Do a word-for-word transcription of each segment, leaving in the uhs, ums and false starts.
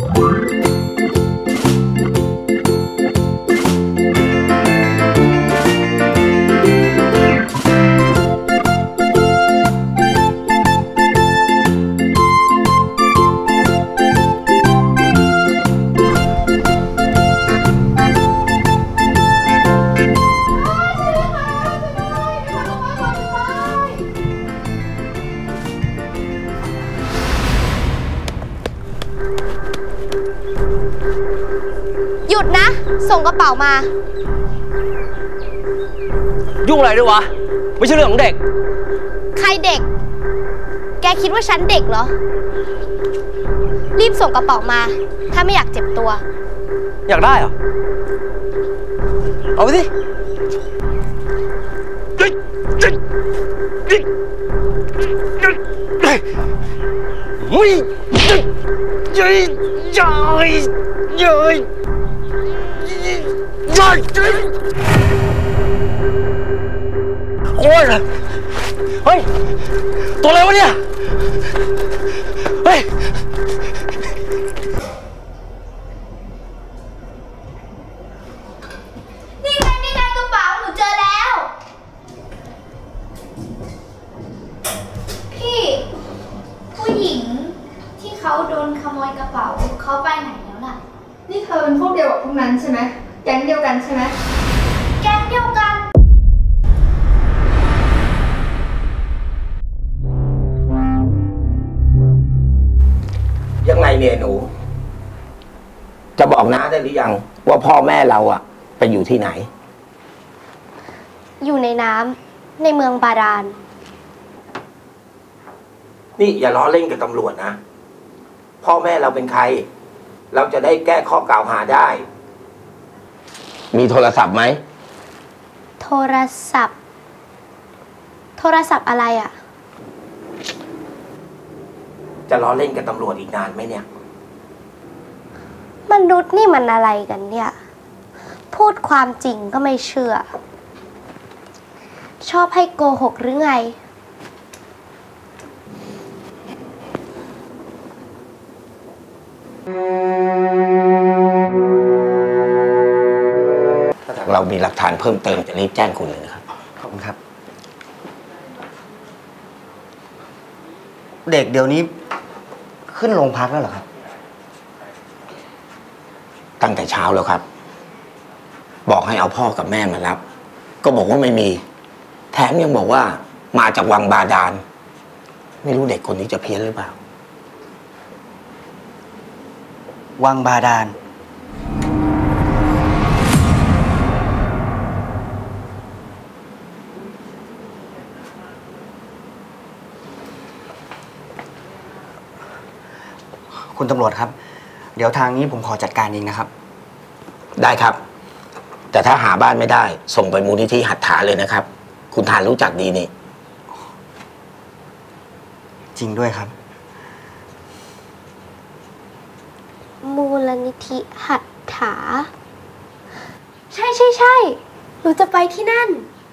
หยุดนะส่งกระเป๋ามายุ่งอะไรด้วยวะไม่ใช่เรื่องของเด็กใครเด็กแกคิดว่าฉันเด็กเหรอรีบส่งกระเป๋ามาถ้าไม่อยากเจ็บตัวอยากได้เหรอเอาไปสิเฮ้ยเย้ยเย้ยเย้ยเย้ยโอ้ยเฮ้ยตัวอะไรวะเนี่ยเฮ้ยนี่ไงนี่ไงกระเป๋าหนูเจอแล้วพี่ผู้หญิงที่เขาโดนขโมยกระเป๋าเขาไปไหนแล้วล่ะนี่เธอเป็นพวกเดียวกับพวกนั้นใช่ไหมแก๊งเดียวกันใช่ไหมแก๊งเดียวกันยังไงเนี่ยหนูจะบอกน้าได้หรือยังว่าพ่อแม่เราอะไปอยู่ที่ไหนอยู่ในน้ำในเมืองบาดาลนี่อย่าล้อเล่นกับตำรวจนะพ่อแม่เราเป็นใครเราจะได้แก้ข้อกล่าวหาได้มีโทรศัพท์ไหมโทรศัพท์โทรศัพท์อะไรอะจะล้อเล่นกับตำรวจอีกนานไหมเนี่ยมนุษย์นี่มันอะไรกันเนี่ยพูดความจริงก็ไม่เชื่อชอบให้โกหกหรือไงถ้าเรามีหลักฐานเพิ่มเติมจะรีบแจ้งคุณเลยนะครับขอบคุณครับเด็กเดี๋ยวนี้ขึ้นโรงพักแล้วเหรอครับตั้งแต่เช้าแล้วครับบอกให้เอาพ่อกับแม่มารับก็บอกว่าไม่มีแถมยังบอกว่ามาจากวังบาดาลไม่รู้เด็กคนนี้จะเพี้ยนหรือเปล่าวังบาดาลคุณตำรวจครับเดี๋ยวทางนี้ผมขอจัดการเองนะครับได้ครับแต่ถ้าหาบ้านไม่ได้ส่งไปมูลนิธิหัตถาเลยนะครับคุณทานรู้จักดีนี่จริงด้วยครับมูลนิธิหัตถาใช่ใช่ใช่หนูจะไปที่นั่น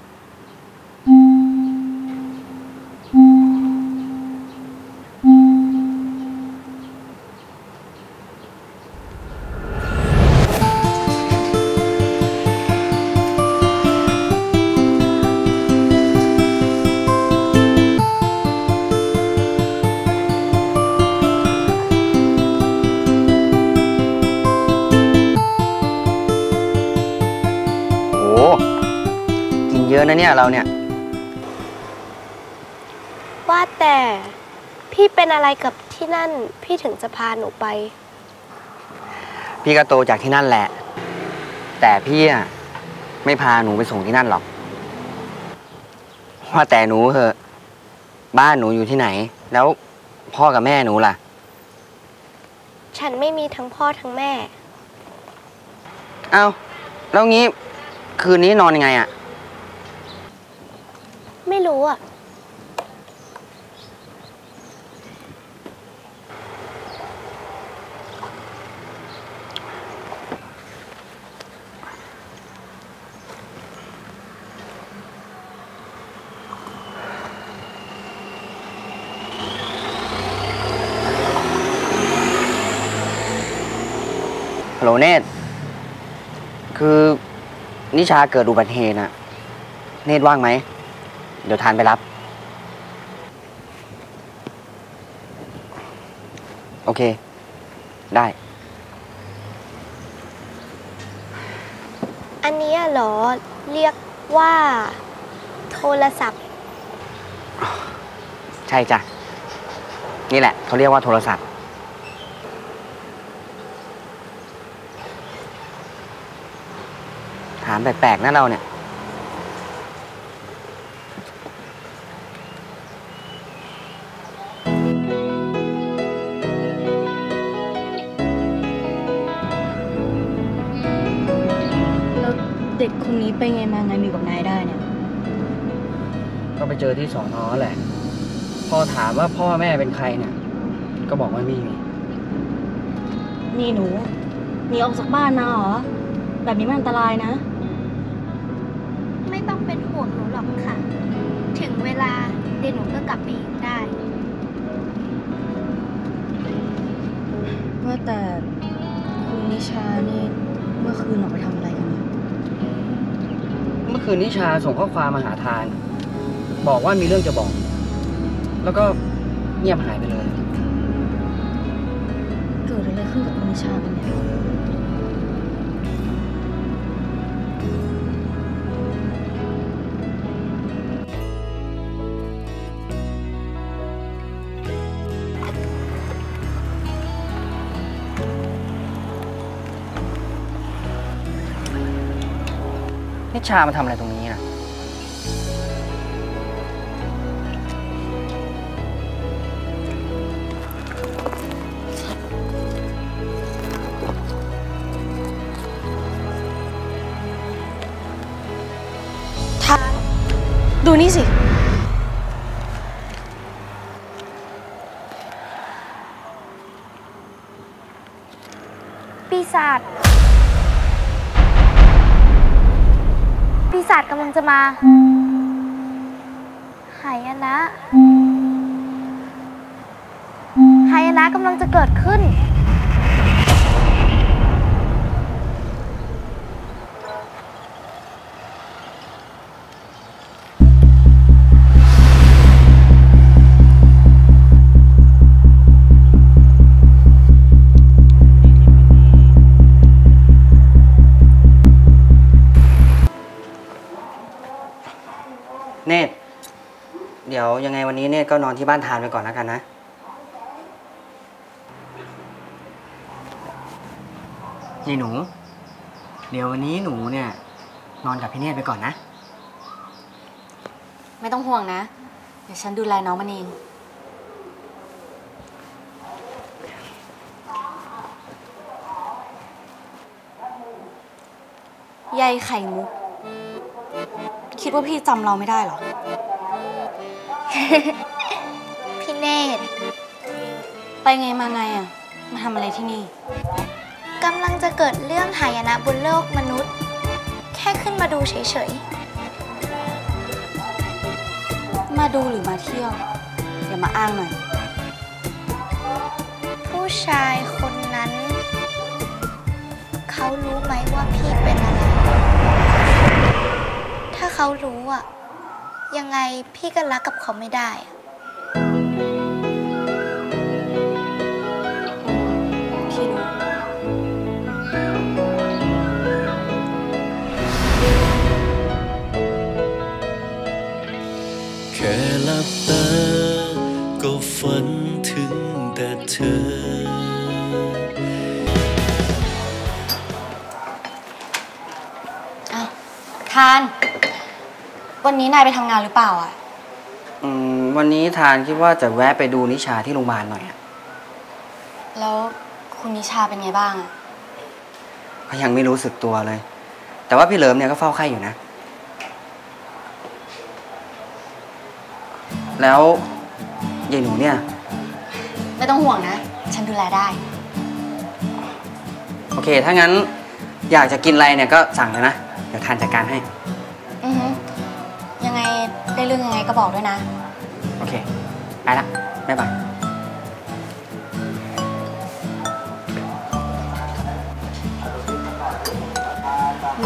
เยอะนะเนี่ยเราเนี่ยว่าแต่พี่เป็นอะไรกับที่นั่นพี่ถึงจะพาหนูไปพี่ก็โตจากที่นั่นแหละแต่พี่อะไม่พาหนูไปส่งที่นั่นหรอกว่าแต่หนูเหอะบ้านหนูอยู่ที่ไหนแล้วพ่อกับแม่หนูล่ะฉันไม่มีทั้งพ่อทั้งแม่เอ้าแล้วงี้คืนนี้นอนยังไงอะไม่รู้อ่ะฮัลโหลเนตรคือนิชาเกิดอุบัติเหตุน่ะ เนตรว่างไหม เดี๋ยวทานไปรับ โอเค ได้อันนี้เหรอเรียกว่าโทรศัพท์ใช่จ้ะ นี่แหละเขาเรียกว่าโทรศัพท์ ถามแปลกๆนะเราเนี่ยแล้วเด็กคนนี้ไปไงมาไงมีกับนายได้เนี่ยก็ไปเจอที่สอนอแหละ พอถามว่าพ่อแม่เป็นใครเนี่ย ก็บอกว่าไม่มีนี่หนูหนีออกจากบ้านมาเหรอ แบบนี้มันอันตรายนะไม่ต้องเป็นห่วงหนูหรอกค่ะ ถึงเวลาเดี๋ยวหนูก็กลับไปอีกได้ว่าแต่คุณนิชานี่เมื่อคืนออกไปทำอะไรกันเนี่ยเมื่อคืนนิชาส่งข้อความมาหาทาน บอกว่ามีเรื่องจะบอก แล้วก็เงียบหายไปเลยเกิดอะไรขึ้นกับคุณนิชากันเนี่ยนิชามาทำอะไรตรงนี้นะดูนี่สิปีศาจ ปีศาจกำลังจะมา หายนะ หายนะกำลังจะเกิดขึ้นเนตรเดี๋ยวยังไงวันนี้เนตรก็นอนที่บ้านทานไปก่อนแล้วกันนะนี่หนู เดี๋ยววันนี้หนูเนี่ยนอนกับพี่เนตรไปก่อนนะไม่ต้องห่วงนะ เดี๋ยวฉันดูแลน้องมันเอง ยายไข่มุก คิดว่าพี่จำเราไม่ได้หรอพี่เนตรไปไงมาไงอ่ะ มาทำอะไรที่นี่กำลังจะเกิดเรื่องหายนะบนโลกมนุษย์ แค่ขึ้นมาดูเฉยมาดูหรือมาเที่ยวอย่ามาอ้างหน่อยๆ ผู้ชายคนนั้น เขารู้ไหมว่าพี่เป็นอะไร ถ้าเขารู้อะยังไงพี่ก็รักกับเขาไม่ได้อะพี่รู้แค่หลับตาก็ฝันถึงแต่เธออ้าวทาน วันนี้นายไปทำงานหรือเปล่าอ่ะอืมวันนี้ทานคิดว่าจะแวะไปดูนิชาที่โรงพยาบาลหน่อยอะแล้วคุณนิชาเป็นไงบ้างอ่ะก็ยังไม่รู้สึกตัวเลย แต่ว่าพี่เหลิมเนี่ยก็เฝ้าไข้อยู่นะ แล้วยายหนูเนี่ยไม่ต้องห่วงนะ ฉันดูแลได้โอเค ถ้างั้นอยากจะกินอะไรเนี่ยก็สั่งเลยนะ เดี๋ยวทานจัดการให้อือฮึยังไงได้เรื่องยังไงก็บอกด้วยนะโอเค ไปละ บ๊ายบาย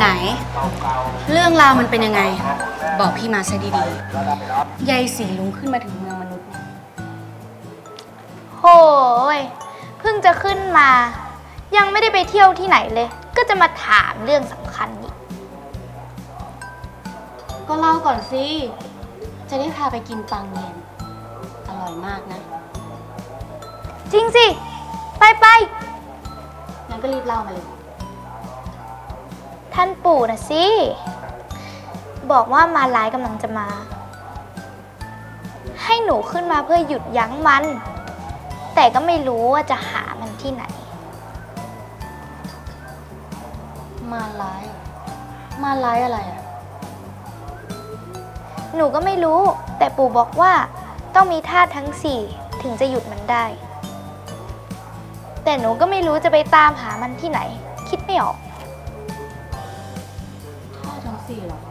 ไหนเรื่องราวมันเป็นยังไงบอกพี่มาซะดีๆยายสีลุงขึ้นมาถึงเมืองมนุษย์เนี่ยโหยเพิ่งจะขึ้นมายังไม่ได้ไปเที่ยวที่ไหนเลยก็จะมาถามเรื่องสำคัญอีกก็เล่าก่อนสิจะได้พาไปกินปังเย็นอร่อยมากนะจริงสิ ไปไปงั้นก็รีบเล่ามาเลยท่านปู่นะสิ บอกว่ามาลายกำลังจะมา ให้หนูขึ้นมาเพื่อหยุดยั้งมัน แต่ก็ไม่รู้ว่าจะหามันที่ไหนมาร้ายมาร้ายอะไรอ่ะหนูก็ไม่รู้ แต่ปู่บอกว่าต้องมีธาตุทั้งสี่ถึงจะหยุดมันได้ แต่หนูก็ไม่รู้จะไปตามหามันที่ไหน คิดไม่ออกข้อทั้งสี่หรอ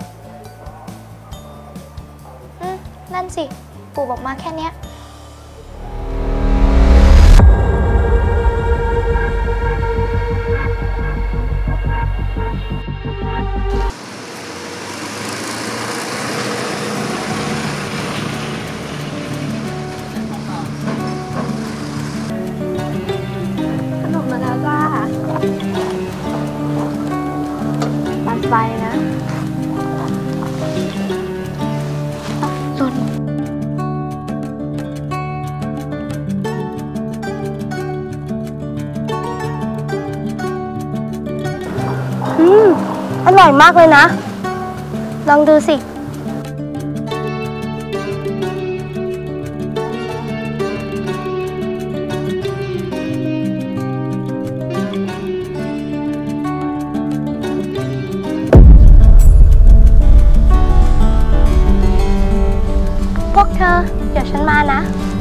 อืมนั่นสิ ปู่บอกมาแค่เนี้ย ขนมมาแล้วจ้าปันไปนะส่วน อืม อร่อยมากเลยนะ ลองดูสิ พวกเธอ เดี๋ยวฉันมานะ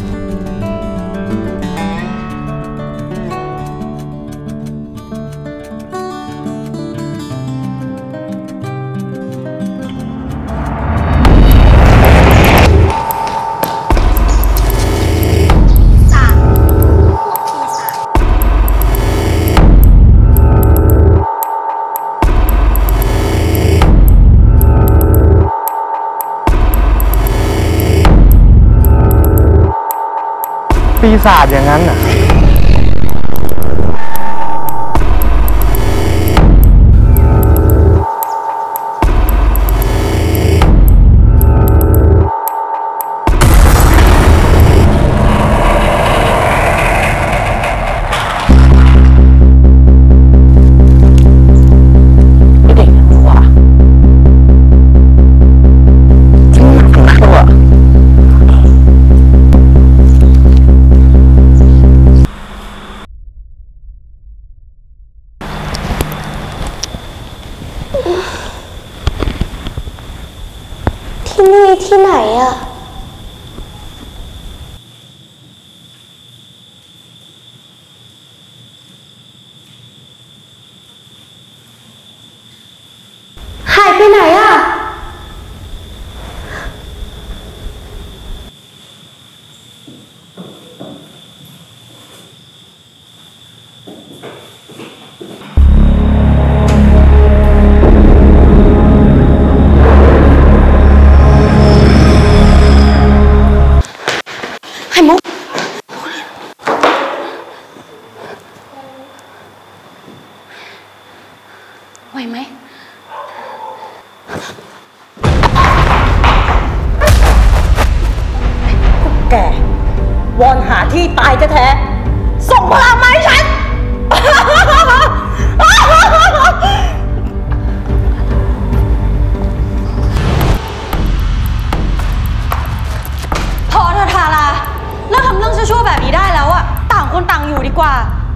ปีศาจอย่างนั้นน่ะไม่เด็กนะวะจริงหนักนักวะที่นี่ที่ไหนอะหายไปไหนอะไหวไหมแกวอนหาที่ตายแท้ๆส่งพลังมาให้ฉันพอเธอทาราเลิกทำเรื่องชั่วๆแบบนี้ได้แล้วอะต่างคนต่างอยู่ดีกว่า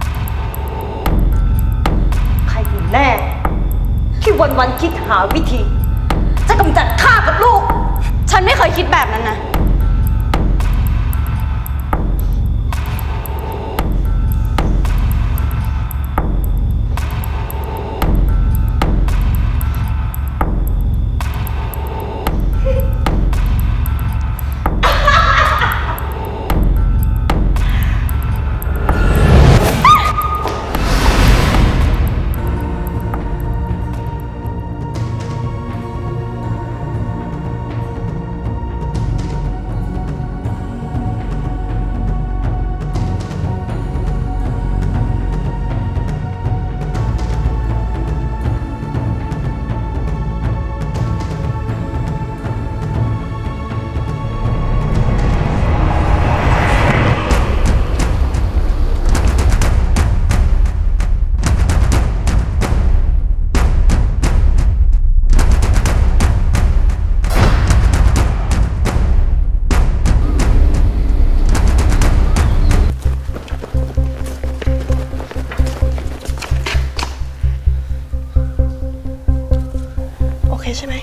ใครอยู่แน่ ที่วันๆคิดหาวิธี จะกำจัดข้ากับลูกฉันไม่เคยคิดแบบนั้นนะใช่ไหม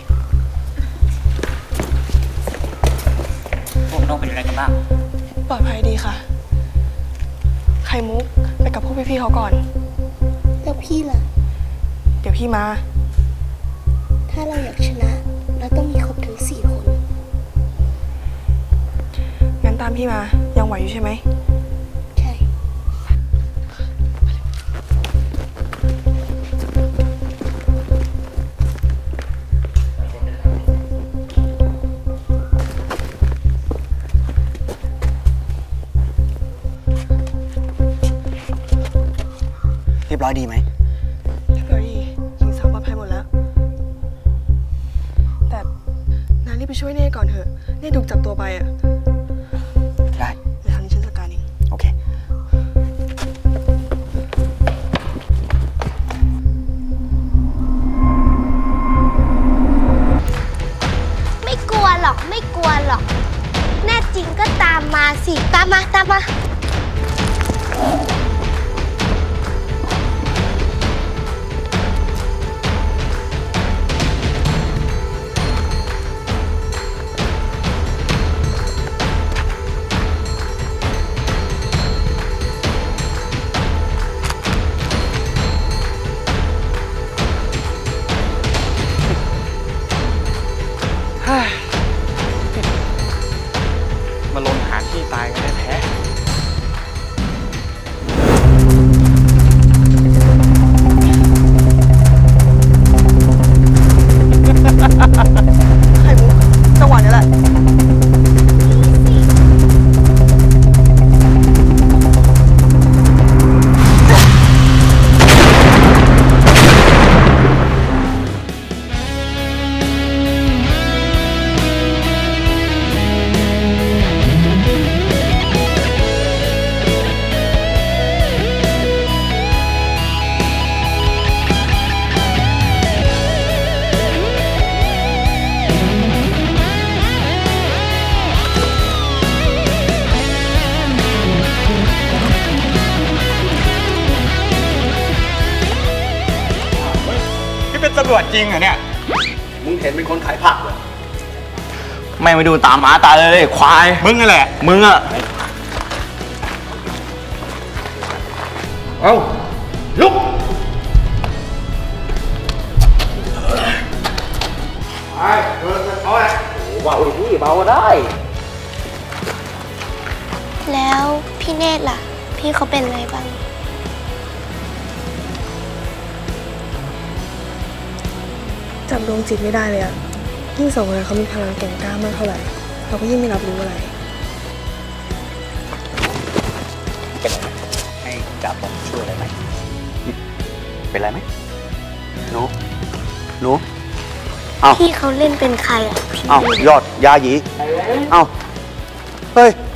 พวกน้องเป็นอะไรกันบ้างปลอดภัยดีค่ะ ไข่มุกไปกับพวกพี่ๆเขาก่อนแล้วพี่ล่ะเดี๋ยวพี่มาถ้าเราอยากชนะ เราต้องมีครบทั้งสี่คนงั้นตามพี่มา ยังไหวอยู่ใช่ไหมใช่เรียบร้อยดีไหมเรียบร้อยดีหญิงสาวปลอดภัยหมดแล้ว แต่นายรีบไปช่วยเน่ก่อนเถอะ เน่ถูกจับตัวไปอะได้เดี๋ยวทางนี้ฉันจัดการเองโอเคไม่กลัวหรอก ไม่กลัวหรอก แน่จริงก็ตามมาสิ ตามมา ตามมามาลงหาที่ตายกันแท้ไข่มุกจังหวะนี้แหละนี่เป็นตำรวจจริงเหรอเนี่ย มึงเห็นเป็นคนขายผักเหรอ ไม่ไปดูตามหมาตาเลยควาย มึงนั่นแหละ มึงอะเอาลุกไปเดินไปเอาละเบาดิเบาได้แล้วพี่เนตรล่ะ พี่เขาเป็นอะไรบ้างจับดวงจิตไม่ได้เลยอะยิ่งสองคนนั้นเขามีพลังแก่งกล้ามากเท่าไหร่ เราก็ยิ่งไม่รับรู้อะไรเป็นไรไหมให้จ่าผมช่วยอะไรไหมเป็นไรไหมหนูหนูเอ้าพี่เขาเล่นเป็นใครอ่ะพี่เอ้ายอดยาหยีเอ้าเฮ้ย